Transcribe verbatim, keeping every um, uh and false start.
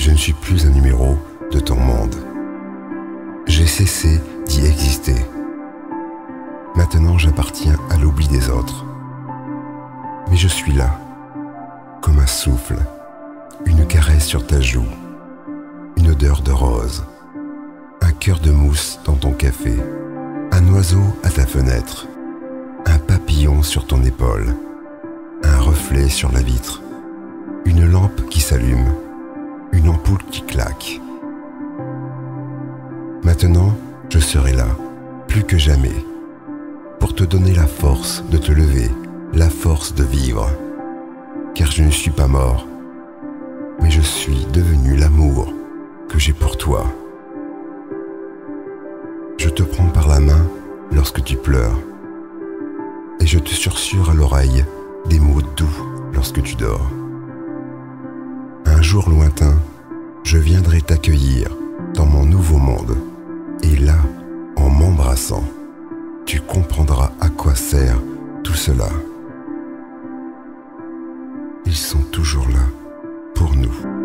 Je ne suis plus un numéro de ton monde. J'ai cessé d'y exister. Maintenant, j'appartiens à l'oubli des autres. Mais je suis là, comme un souffle, une caresse sur ta joue, une odeur de rose, un cœur de mousse dans ton café, un oiseau à ta fenêtre, un papillon sur ton épaule, un reflet sur la vitre, une lampe qui s'allume, une ampoule qui claque. Maintenant, je serai là, plus que jamais, pour te donner la force de te lever, la force de vivre. Car je ne suis pas mort, mais je suis devenu l'amour que j'ai pour toi. Je te prends par la main lorsque tu pleures, et je te susurre à l'oreille des mots doux lorsque tu dors. Un jour lointain, je viendrai t'accueillir dans mon nouveau monde, et là, en m'embrassant, tu comprendras à quoi sert tout cela. Ils sont toujours là pour nous.